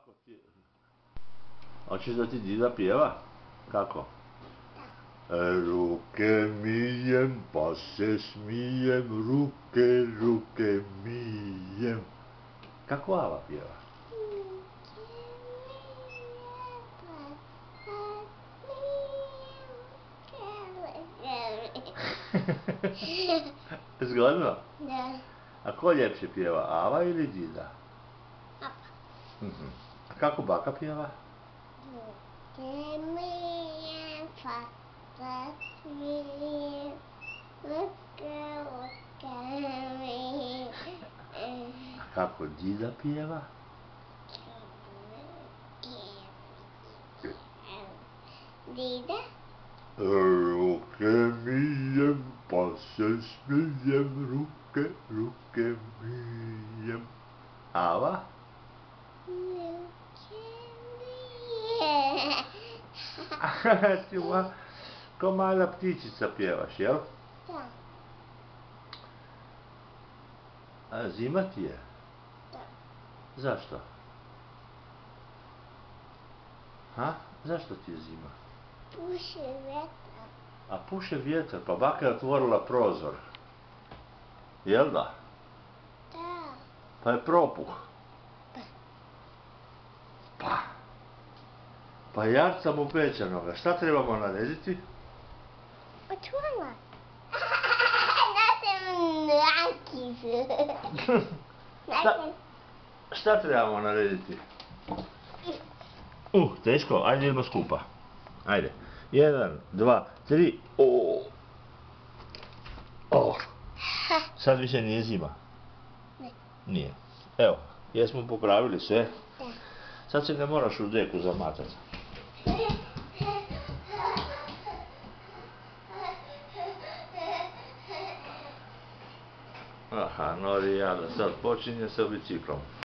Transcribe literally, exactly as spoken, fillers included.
Kako ti... Hoćeš da ti dida pjeva? Kako? Ruke mijem pa se smijem, ruke, ruke mijem. Kako Ava pjeva? Zgodno? Da. A ko ljepše pjeva, Ava ili dida? Ava. Uh-huh. A kako baka pjeva? Ruke mijem pa se smijem, ruke, ruke mijem. A kako dida pjeva? Dida? Ruke mijem pa se smijem, ruke, ruke mijem. Ava? Ruke mijem. Ti ma, ko mala ptičica pjevaš, jel? Da. A zima ti je? Da. Zašto? Ha? Zašto ti je zima? Puše vjetar. A puše vjetar, pa baka je otvorila prozor. Jel da? Da. Pa je propuh. Pa. Pa. Pa jarca mu pečenoga. Šta trebamo narediti? Otvorila. Da se mrakiš. Šta, šta trebamo narediti? Uh, teško, ajde idemo skupa. Ajde. Jedan, dva, tri, o. O. Sad više nije zima. Ne. Nije. Evo, jesmo popravili sve. Da. Sad se ne moraš u deku zamatati. Aha, Norijada sad počinje sa biciklom.